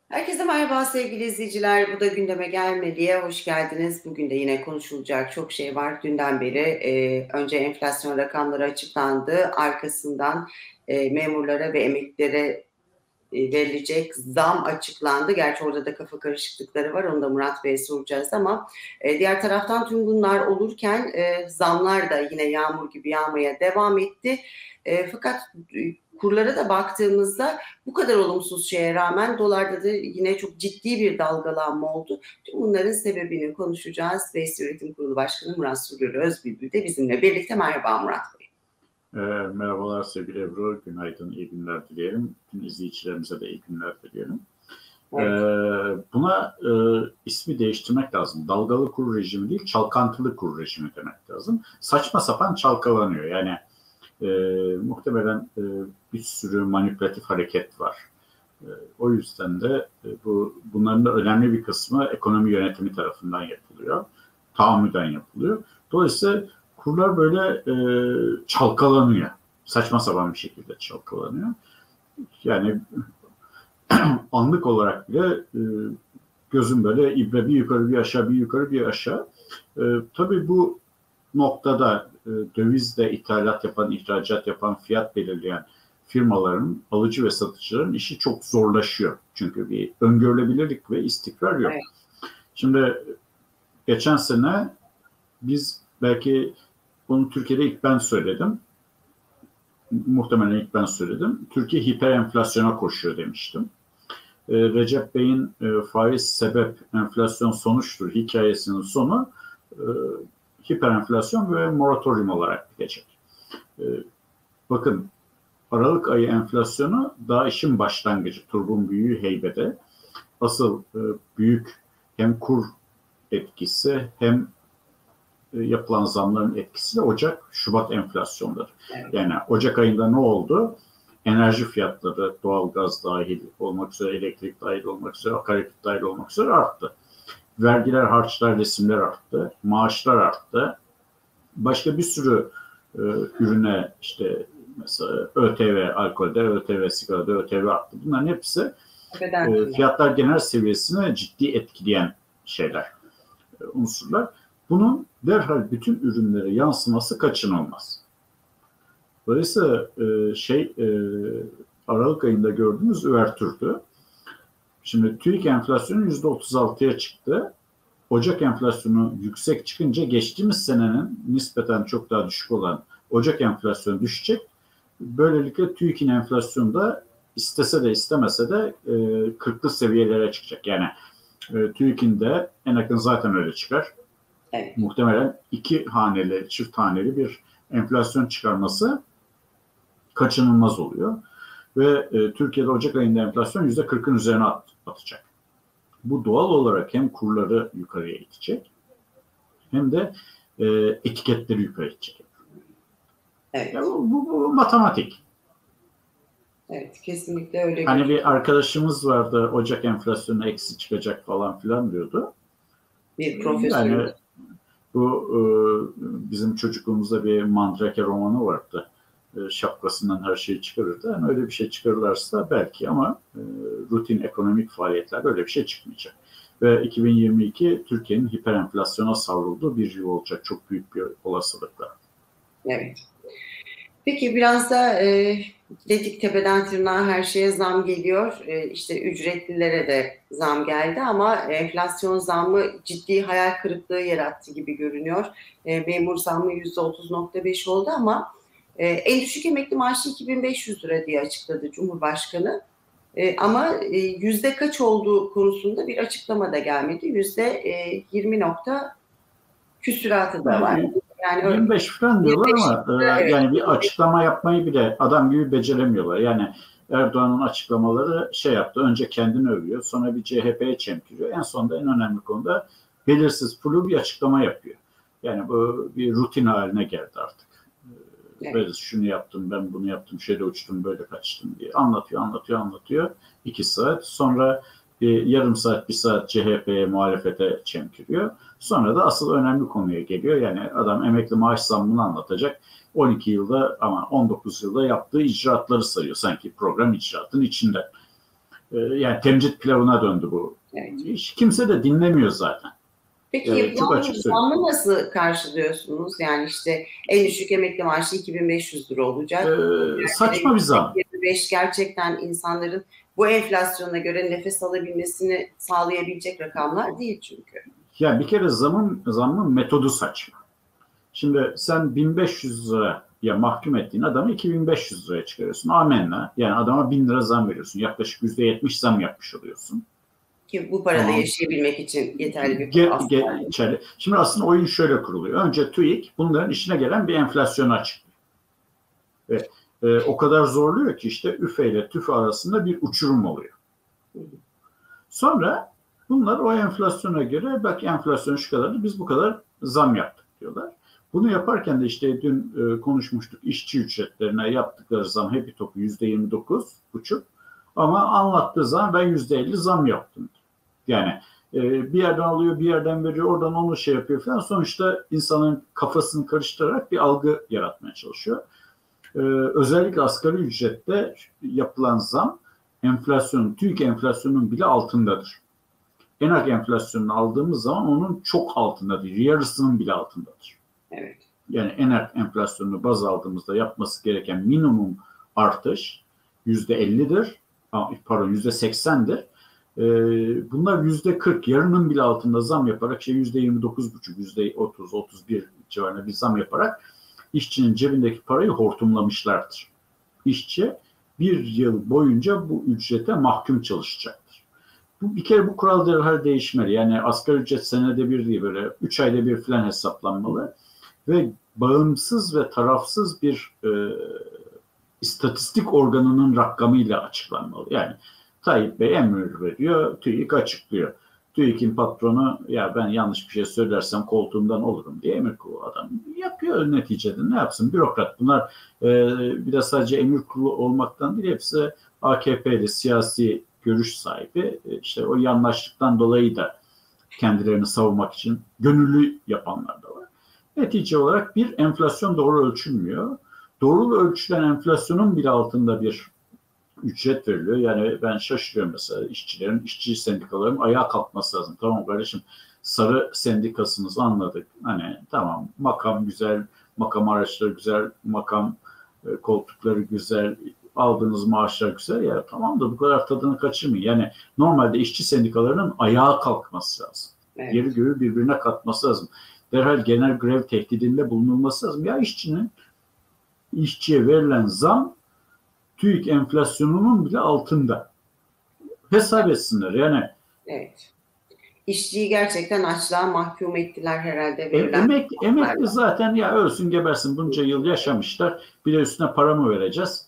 Herkese merhaba sevgili izleyiciler. Bu da gündeme gelmeliye hoş geldiniz. Bugün de yine konuşulacak çok şey var. Dünden beri önce enflasyon rakamları açıklandı. Arkasından memurlara ve emeklilere verilecek zam açıklandı. Gerçi orada da kafa karışıklıkları var. Onu da Murat Bey'e soracağız ama diğer taraftan tüm bunlar olurken zamlar da yine yağmur gibi yağmaya devam etti. Fakat kurlara da baktığımızda bu kadar olumsuz şeye rağmen dolarda da yine çok ciddi bir dalgalanma oldu. Tüm bunların sebebini konuşacağız. BES Yönetim Kurulu Başkanı Murat Sürür Özbülbül de bizimle birlikte. Merhaba Murat Bey. Merhabalar sevgili Ebru, günaydın, iyi günler dileyelim. Tüm izleyicilerimize de iyi günler dileyelim. Evet. Buna ismi değiştirmek lazım. Dalgalı kur rejimi değil, çalkantılı kur rejimi demek lazım. Saçma sapan çalkalanıyor. Yani muhtemelen bir sürü manipülatif hareket var. O yüzden de bunların da önemli bir kısmı ekonomi yönetimi tarafından yapılıyor. Tahammüden yapılıyor. Dolayısıyla kurlar böyle çalkalanıyor. Saçma sapan bir şekilde çalkalanıyor. Yani anlık olarak bile gözüm böyle ibre bir yukarı bir aşağı bir yukarı bir aşağı. Tabii bu noktada dövizle ithalat yapan, ihracat yapan, fiyat belirleyen firmaların, alıcı ve satıcıların işi çok zorlaşıyor. Çünkü bir öngörülebilirlik ve istikrar yok. Evet. Şimdi geçen sene biz belki bunu Türkiye'de ilk ben söyledim. Muhtemelen ilk ben söyledim. Türkiye hiper enflasyona koşuyor demiştim. Recep Bey'in faiz sebep enflasyon sonuçtur hikayesinin sonu hiper enflasyon ve moratorium olarak bitecek. Bakın Aralık ayı enflasyonu daha işin başlangıcı. Turbun büyüğü heybede. Asıl büyük hem kur etkisi hem yapılan zamların etkisiyle Ocak, Şubat enflasyonları. Evet. Yani Ocak ayında ne oldu? Enerji fiyatları, doğalgaz dahil olmak üzere, elektrik dahil olmak üzere, akaryakıt dahil olmak üzere arttı. Vergiler, harçlar, resimler arttı. Maaşlar arttı. Başka bir sürü ürüne işte mesela ÖTV, alkolde, ÖTV, sigarada, ÖTV arttı. Bunların hepsi fiyatlar genel seviyesine ciddi etkileyen şeyler, unsurlar. Bunun derhal bütün ürünlere yansıması kaçınılmaz. Dolayısıyla Aralık ayında gördüğümüz üvertürdü. Şimdi TÜİK enflasyonu %36'ya çıktı. Ocak enflasyonu yüksek çıkınca geçtiğimiz senenin nispeten çok daha düşük olan Ocak enflasyonu düşecek. Böylelikle TÜİK'in enflasyonu da istese de istemese de 40'lı seviyelere çıkacak. Yani TÜİK'in de en yakın zaten öyle çıkar. Evet. Muhtemelen 2 haneli, çift haneli bir enflasyon çıkarması kaçınılmaz oluyor. Ve Türkiye'de Ocak ayında enflasyon %40'ın üzerine atacak. Bu doğal olarak hem kurları yukarıya itecek hem de etiketleri yukarı itecek. Evet. Yani bu matematik. Evet, kesinlikle öyle. Hani bir arkadaşımız vardı, Ocak enflasyonu eksi çıkacak falan filan diyordu. Bir profesör. Yani bu bizim çocukluğumuzda bir Mandrake romanı vardı. Şapkasından her şeyi çıkarırdı. Yani öyle bir şey çıkarırlarsa belki ama rutin ekonomik faaliyetlerde öyle bir şey çıkmayacak. Ve 2022 Türkiye'nin hiperenflasyona savrulduğu bir yıl olacak. Çok büyük bir olasılıkla. Evet. Peki biraz da dedik tepeden tırnağa her şeye zam geliyor. İşte ücretlilere de zam geldi ama enflasyon zammı ciddi hayal kırıklığı yarattı gibi görünüyor. Memur zammı %30.5 oldu ama en düşük emekli maaşı 2.500 lira diye açıkladı Cumhurbaşkanı. Ama yüzde kaç olduğu konusunda bir açıklama da gelmedi. %20 küsuratı da var. Yani 25 falan diyorlar ama evet. Yani bir açıklama yapmayı bile adam gibi beceremiyorlar. Yani Erdoğan'ın açıklamaları yaptı. Önce kendini övüyor. Sonra bir CHP'ye çemkiriyor. En sonunda en önemli konuda belirsiz flu bir açıklama yapıyor. Yani bu bir rutin haline geldi artık. Evet. Böyle şunu yaptım, ben bunu yaptım, şöyle uçtum, böyle kaçtım diye anlatıyor. 2 saat. Sonra yarım saat, 1 saat CHP'ye, muhalefete çemkiriyor. Sonra da asıl önemli konuya geliyor. Yani adam emekli maaş zammını anlatacak. 12 yılda ama 19 yılda yaptığı icraatları sayıyor. Sanki program icraatın içinde. Yani temcit pilavına döndü bu. Evet. Hiç kimse de dinlemiyor zaten. Peki Çok açık bu söyleyeyim. zammı nasıl karşılıyorsunuz? Yani işte en düşük emekli maaşı 2.500 lira olacak. Saçma bir zam. 25 gerçekten insanların bu enflasyona göre nefes alabilmesini sağlayabilecek rakamlar değil çünkü. Yani bir kere zammın metodu saçma. Şimdi sen 1.500 liraya mahkum ettiğin adamı 2.500 liraya çıkarıyorsun. Amenna. Yani adama 1.000 lira zam veriyorsun. Yaklaşık %70 zam yapmış oluyorsun. Ki bu parada Tamam. yaşayabilmek için yeterli bir para aslında. Şimdi aslında oyun şöyle kuruluyor. Önce TÜİK bunların işine gelen bir enflasyonu açıklıyor. Ve o kadar zorluyor ki işte üfe ile tüfe arasında bir uçurum oluyor. Sonra bunlar o enflasyona göre bak enflasyon şu kadardı biz bu kadar zam yaptık diyorlar. Bunu yaparken de işte dün konuşmuştuk işçi ücretlerine yaptıkları zam hepi topu %29,5 ama anlattığı zaman ben %50 zam yaptım. Yani bir yerden alıyor bir yerden veriyor oradan onu şey yapıyor falan sonuçta insanın kafasını karıştırarak bir algı yaratmaya çalışıyor. Özellikle asgari ücrette yapılan zam TÜİK enflasyonunun bile altındadır. Enak enflasyonunu aldığımız zaman onun çok altındadır. Yarısının bile altındadır. Evet. Yani enak enflasyonunu baz aldığımızda yapması gereken minimum artış %50'dir. Pardon %80'dir. Bunlar %40 yarının bile altında zam yaparak %29,5, %30, %31 civarında bir zam yaparak işçinin cebindeki parayı hortumlamışlardır. İşçi bir yıl boyunca bu ücrete mahkum çalışacaktır. Bir kere bu kural derhal değişmeli. Yani asgari ücret senede bir değil böyle 3 ayda bir falan hesaplanmalı ve bağımsız ve tarafsız bir istatistik organının rakamıyla açıklanmalı. Yani Tayyip Bey emir veriyor, TÜİK açıklıyor. TÜİK'in patronu ya ben yanlış bir şey söylersem koltuğumdan olurum diye emir kulu adam yapıyor neticede ne yapsın bürokrat bunlar bir de sadece emir kulu olmaktan değil hepsi AKP'li siyasi görüş sahibi işte o yanlışlıktan dolayı da kendilerini savunmak için gönüllü yapanlar da var. Netice olarak bir enflasyon doğru ölçülmüyor. Doğru ölçülen enflasyonun bile altında bir ücret veriliyor. Yani ben şaşırıyorum mesela işçi sendikaların ayağa kalkması lazım. Tamam kardeşim sarı sendikasınızı anladık. Hani tamam makam güzel, makam araçları güzel, makam koltukları güzel, aldığınız maaşlar güzel ya tamam da bu kadar tadını kaçırmayın. Yani normalde işçi sendikalarının ayağa kalkması lazım. Evet. Yeri göğü birbirine katması lazım. Derhal genel grev tehdidinde bulunulması lazım. Ya işçiye verilen zam TÜİK enflasyonunun bile altında. Hesap etsinler yani. Evet. İşçiyi gerçekten açlığa mahkum ettiler herhalde. Emekli zaten ya ölsün gebersin bunca yıl yaşamışlar. Bir de üstüne para mı vereceğiz?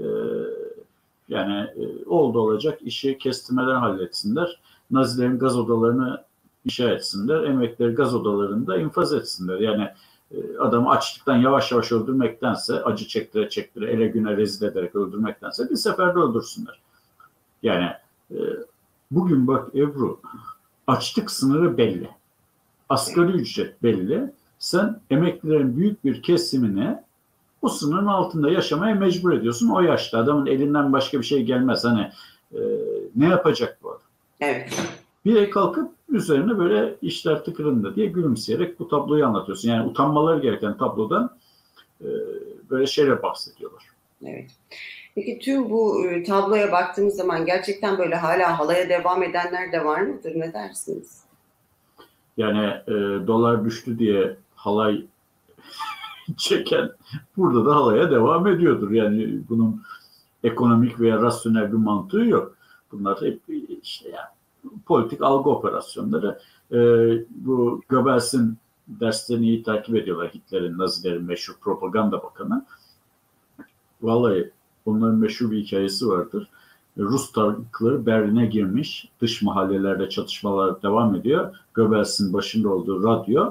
Yani oldu olacak işi kestirmeden halletsinler. Nazilerin gaz odalarını inşa etsinler. Emeklileri gaz odalarında infaz etsinler. Yani adamı açlıktan yavaş yavaş öldürmektense acı çektire çektire ele güne rezil ederek öldürmektense bir seferde öldürsünler. Yani bugün bak Ebru açlık sınırı belli. Asgari ücret belli. Sen emeklilerin büyük bir kesimini o sınırın altında yaşamaya mecbur ediyorsun. O yaşta adamın elinden başka bir şey gelmez. Hani ne yapacak bu adam? Evet. Bir de kalkıp üzerine böyle işler tıkırında diye gülümseyerek bu tabloyu anlatıyorsun. Yani utanmaları gereken tablodan böyle şeyler bahsediyorlar. Evet. Peki tüm bu tabloya baktığımız zaman gerçekten böyle hala halaya devam edenler de var mıdır? Ne dersiniz? Yani dolar düştü diye halay çeken burada da halaya devam ediyordur. Yani bunun ekonomik veya rasyonel bir mantığı yok. Bunlar hep işte yani politik algı operasyonları. Bu Goebbels'in derslerini iyi takip ediyorlar. Hitler'in, Nazilerin meşhur propaganda bakanı. Vallahi onların meşhur bir hikayesi vardır. Rus tankları Berlin'e girmiş. Dış mahallelerde çatışmalar devam ediyor. Goebbels'in başında olduğu radyo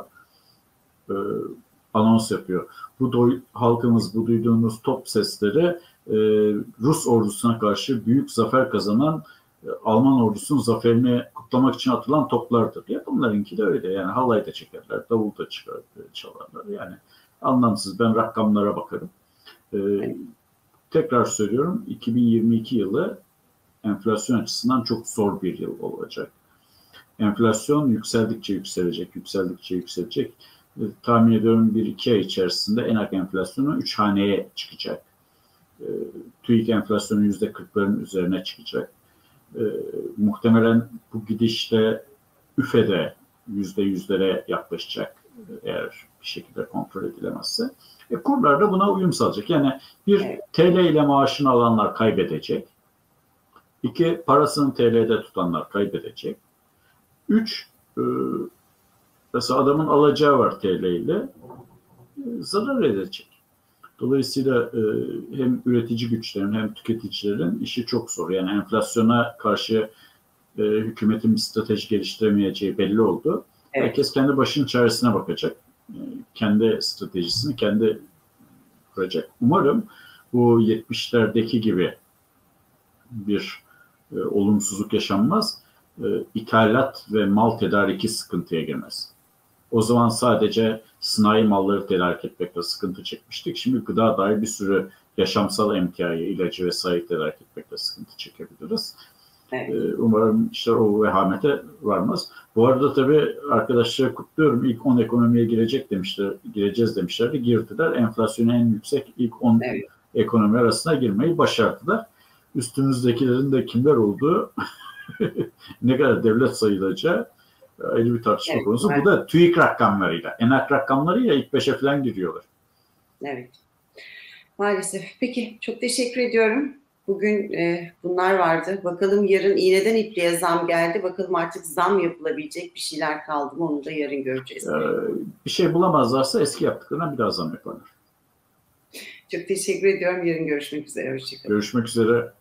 anons yapıyor. Halkımız bu duyduğunuz top sesleri Rus ordusuna karşı büyük zafer kazanan Alman ordusunun zaferini kutlamak için atılan toplardır diye. Bunlarınki de öyle. Yani halay da çekerler, davul da çalarlar. Yani anlamsız. Ben rakamlara bakarım. Tekrar söylüyorum 2022 yılı enflasyon açısından çok zor bir yıl olacak. Enflasyon yükseldikçe yükselecek, yükseldikçe yükselecek. Tahmin ediyorum 1-2 ay içerisinde enak enflasyonu 3 haneye çıkacak. TÜİK enflasyonu %40'ların üzerine çıkacak. Muhtemelen bu gidişte üfede %100'lere yaklaşacak eğer bir şekilde kontrol edilemezse. Kurlar da buna uyum sağlayacak. Yani bir, TL ile maaşını alanlar kaybedecek. 2, parasını TL'de tutanlar kaybedecek. 3, mesela adamın alacağı var TL ile, zarar edecek. Dolayısıyla hem üretici güçlerin hem tüketicilerin işi çok zor. Yani enflasyona karşı hükümetin bir strateji geliştiremeyeceği belli oldu. Evet. Herkes kendi başının çaresine bakacak. Kendi stratejisini kendi kuracak. Umarım bu 70'lerdeki gibi bir olumsuzluk yaşanmaz. İthalat ve mal tedariki sıkıntıya girmez. O zaman sadece sanayi malları tedarik etmekle sıkıntı çekmiştik. Şimdi gıda dair bir sürü yaşamsal emtiayı, ilacı vesaire tedarik etmekle sıkıntı çekebiliriz. Evet. Umarım işte o vehamete varmaz. Bu arada tabii arkadaşları kutluyorum. İlk 10 ekonomiye gireceğiz demişlerdi. Girdiler. Enflasyonu en yüksek ilk 10 evet. Ekonomi arasına girmeyi başardılar. Üstümüzdekilerin de kimler olduğu ne kadar devlet sayılacağı ayrı bir tartışma evet, konusu. Evet. Bu da TÜİK rakamlarıyla, enak rakamlarıyla ilk 5'e falan giriyorlar. Evet. Maalesef. Peki, çok teşekkür ediyorum. Bugün bunlar vardı. Bakalım yarın iğneden ipliğe zam geldi. Bakalım artık zam yapılabilecek bir şeyler kaldı mı? Onu da yarın göreceğiz. Bir şey bulamazlarsa eski yaptıklarına bir daha zam yaparlar. Çok teşekkür ediyorum. Yarın görüşmek üzere. Hoşçakalın. Görüşmek üzere.